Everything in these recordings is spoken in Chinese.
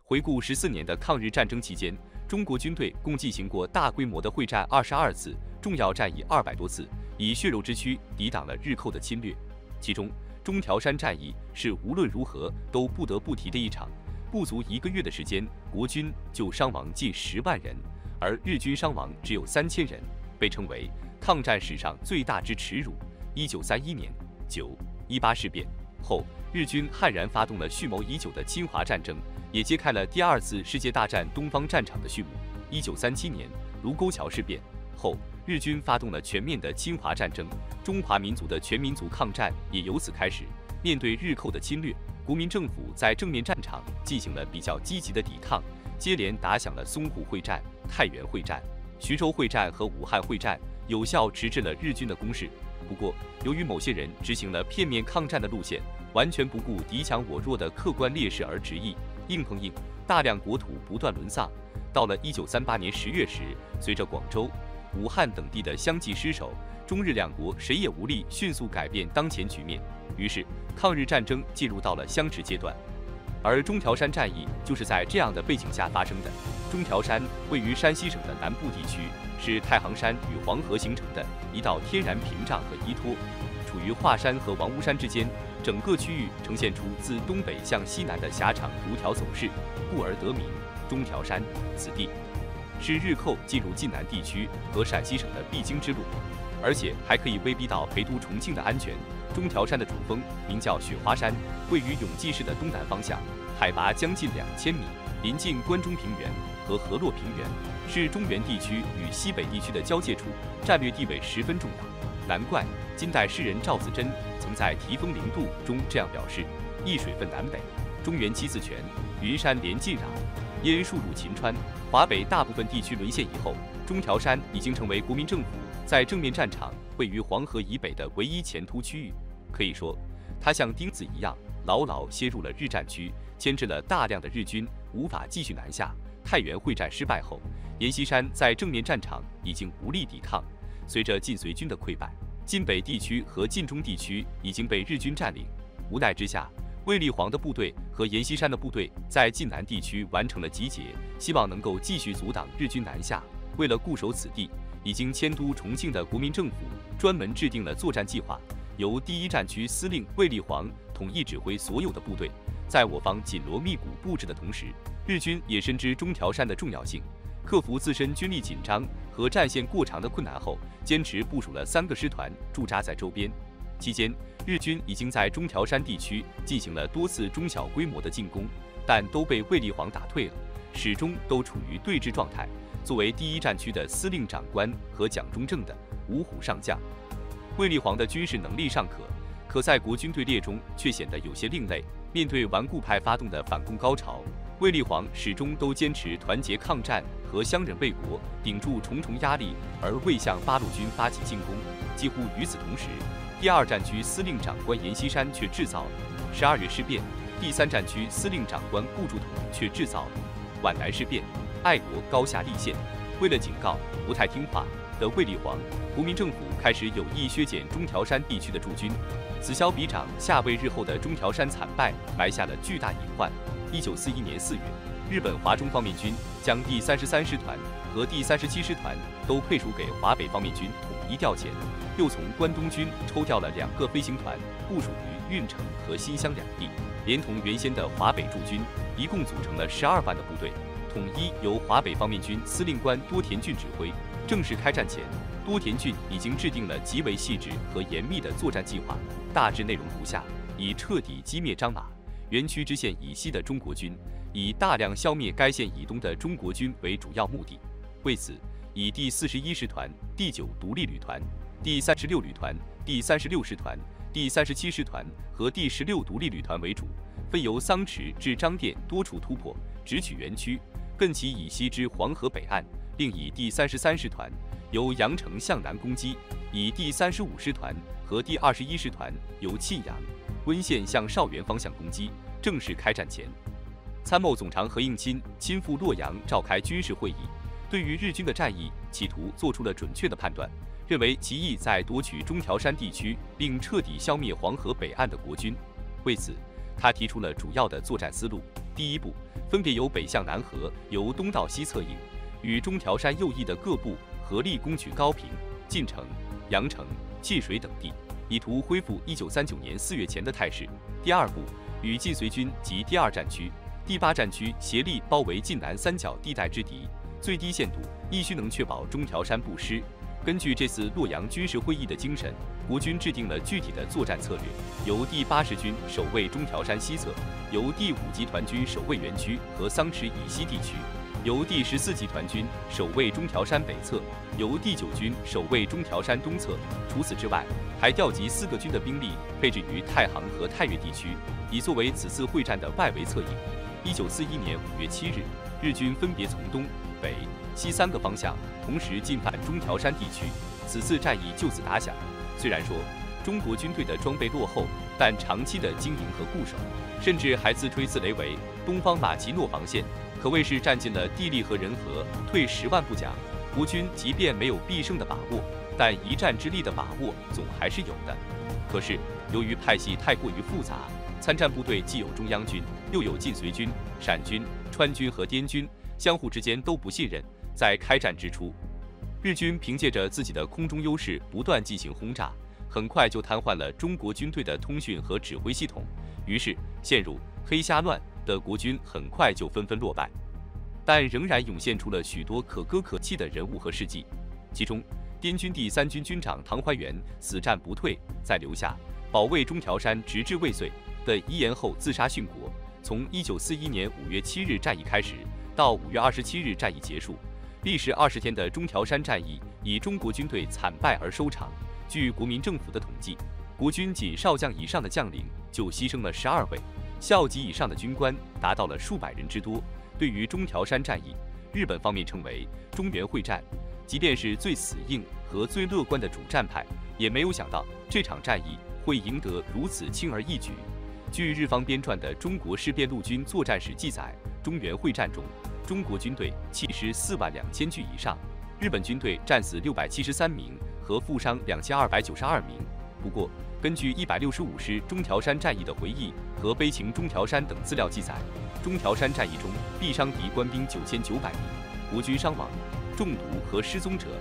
回顾14年的抗日战争期间，中国军队共进行过大规模的会战22次，重要战役200多次，以血肉之躯抵挡了日寇的侵略。其中，中条山战役是无论如何都不得不提的一场。不足1个月的时间，国军就伤亡近10万人，而日军伤亡只有3000人，被称为抗战史上最大之耻辱。1931年9·18事变后，日军悍然发动了蓄谋已久的侵华战争，也揭开了第2次世界大战东方战场的序幕。1937年卢沟桥事变后，日军发动了全面的侵华战争，中华民族的全民族抗战也由此开始。面对日寇的侵略，国民政府在正面战场进行了比较积极的抵抗，接连打响了淞沪会战、太原会战、徐州会战和武汉会战，有效迟滞了日军的攻势。不过，由于某些人执行了片面抗战的路线，完全不顾敌强我弱的客观劣势而执意硬碰硬，大量国土不断沦丧。到了1938年10月时，随着广州、武汉等地的相继失守，中日两国谁也无力迅速改变当前局面，于是抗日战争进入到了相持阶段。而中条山战役就是在这样的背景下发生的。中条山位于山西省的南部地区，是太行山与黄河形成的一道天然屏障和依托，处于华山和王屋山之间，整个区域呈现出自东北向西南的狭长逐条走势，故而得名中条山。此地是日寇进入晋南地区和陕西省的必经之路，而且还可以威逼到陪都重庆的安全。中条山的主峰名叫雪花山，位于永济市的东南方向，海拔将近2000米，临近关中平原和河洛平原，是中原地区与西北地区的交界处，战略地位十分重要。难怪金代诗人赵子珍曾在《题风陵渡》中这样表示：一水分南北，中原七字泉，云山连尽壤。因数入秦川，华北大部分地区沦陷以后，中条山已经成为国民政府在正面战场位于黄河以北的唯一前突区域。可以说，它像钉子一样牢牢楔入了日战区，牵制了大量的日军无法继续南下。太原会战失败后，阎锡山在正面战场已经无力抵抗。随着晋绥军的溃败，晋北地区和晋中地区已经被日军占领。无奈之下，卫立煌的部队和阎锡山的部队在晋南地区完成了集结，希望能够继续阻挡日军南下。为了固守此地，已经迁都重庆的国民政府专门制定了作战计划，由第1战区司令卫立煌统一指挥所有的部队。在我方紧锣密鼓布置的同时，日军也深知中条山的重要性，克服自身军力紧张和战线过长的困难后，坚持部署了3个师团驻扎在周边。期间，日军已经在中条山地区进行了多次中小规模的进攻，但都被卫立煌打退了，始终都处于对峙状态。作为第1战区的司令长官和蒋中正的五虎上将，卫立煌的军事能力尚可在国军队列中却显得有些另类。面对顽固派发动的反攻高潮，卫立煌始终都坚持团结抗战和相忍为国，顶住重重压力，而未向八路军发起进攻。几乎与此同时，第2战区司令长官阎锡山却制造了12月事变，第3战区司令长官顾祝同却制造了皖南事变，爱国高下立现。为了警告不太听话的卫立煌，国民政府开始有意削减中条山地区的驻军。此消彼长下，为日后的中条山惨败埋下了巨大隐患。1941年4月，日本华中方面军将第33师团和第37师团都配属给华北方面军统一调遣，又从关东军抽调了2个飞行团部署于运城和新乡两地，连同原先的华北驻军，一共组成了12万的部队，统一由华北方面军司令官多田骏指挥。正式开战前，多田骏已经制定了极为细致和严密的作战计划，大致内容如下：以彻底击灭张马原区知县以西的中国军，以大量消灭该县以东的中国军为主要目的。为此，以第41师团、第9独立旅团、第36旅团、第36师团、第37师团和第16独立旅团为主，分由桑池至张店多处突破，直取原区，更其以西至黄河北岸。另以第33师团由阳城向南攻击，以第35师团和第21师团由沁阳、温县向邵源方向攻击。正式开战前，参谋总长何应钦亲赴洛阳召开军事会议，对于日军的战役企图做出了准确的判断，认为其意在夺取中条山地区，并彻底消灭黄河北岸的国军。为此，他提出了主要的作战思路： 第一部分别由北向南河，由东到西侧应，与中条山右翼的各部合力攻取高平、晋城、阳城、碣水等地，以图恢复1939年4月前的态势。第二部与晋绥军及第二战区、第八战区协力包围晋南三角地带之敌，最低限度亦须能确保中条山不失。根据这次洛阳军事会议的精神，国军制定了具体的作战策略，由第80军守卫中条山西侧，由第5集团军守卫原区和桑池以西地区，由第14集团军守卫中条山北侧，由第9军守卫中条山东侧。除此之外，还调集4个军的兵力配置于太行和太岳地区，以作为此次会战的外围策应。1941年5月7日，日军分别从东北、西3个方向同时进犯中条山地区，此次战役就此打响。虽然说中国军队的装备落后，但长期的经营和固守，甚至还自吹自擂为东方马奇诺防线，可谓是占尽了地利和人和，退10万不讲。国军即便没有必胜的把握，但一战之力的把握总还是有的。可是由于派系太过于复杂，参战部队既有中央军，又有晋绥军、陕军、川军和滇军，相互之间都不信任。在开战之初，日军凭借着自己的空中优势不断进行轰炸，很快就瘫痪了中国军队的通讯和指挥系统，于是陷入黑瞎乱的国军很快就纷纷落败。但仍然涌现出了许多可歌可泣的人物和事迹，其中滇军第3军军长唐怀元死战不退，在留下保卫中条山直至未遂的遗言后自杀殉国。从1941年5月7日战役开始到5月27日战役结束，历时20天的中条山战役以中国军队惨败而收场。据国民政府的统计，国军仅少将以上的将领就牺牲了12位，校级以上的军官达到了数百人之多。对于中条山战役，日本方面称为中原会战，即便是最死硬和最乐观的主战派，也没有想到这场战役会赢得如此轻而易举。据日方编撰的《中国事变陆军作战史》记载，中原会战中，中国军队弃尸4万2000具以上，日本军队战死673名和负伤2292名。不过，根据165师中条山战役的回忆和悲情中条山等资料记载，中条山战役中毙伤敌官兵9900名，国军伤亡、中毒和失踪者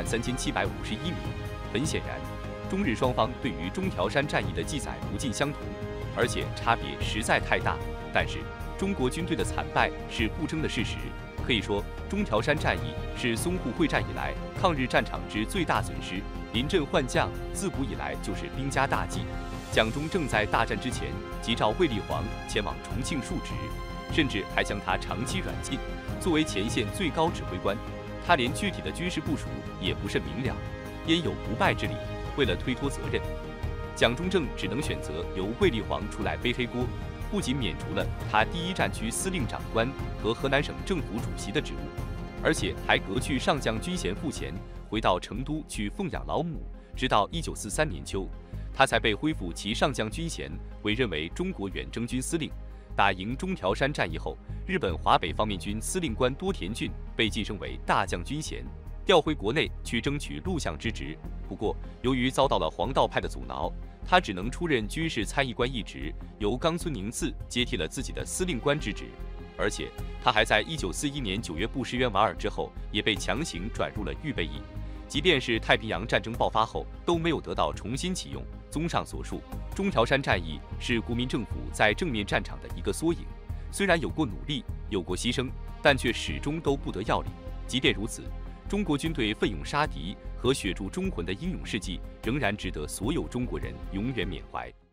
13751名。很显然，中日双方对于中条山战役的记载不尽相同，而且差别实在太大。但是，中国军队的惨败是不争的事实。可以说，中条山战役是淞沪会战以来抗日战场之最大损失。临阵换将，自古以来就是兵家大忌。蒋中正在大战之前急召卫立煌前往重庆述职，甚至还将他长期软禁。作为前线最高指挥官，他连具体的军事部署也不甚明了，焉有不败之理？为了推脱责任，蒋中正只能选择由卫立煌出来背黑锅，不仅免除了他第1战区司令长官和河南省政府主席的职务，而且还革去上将军衔赋衔，回到成都去奉养老母。直到1943年秋，他才被恢复其上将军衔，委任为中国远征军司令。打赢中条山战役后，日本华北方面军司令官多田骏被晋升为大将军衔，调回国内去争取陆相之职。不过，由于遭到了黄道派的阻挠，他只能出任军事参议官一职，由冈村宁次接替了自己的司令官之职。而且，他还在1941年9月不石原莞尔之后，也被强行转入了预备役。即便是太平洋战争爆发后，都没有得到重新启用。综上所述，中条山战役是国民政府在正面战场的一个缩影。虽然有过努力，有过牺牲，但却始终都不得要领。即便如此，中国军队奋勇杀敌和血铸忠魂的英勇事迹，仍然值得所有中国人永远缅怀。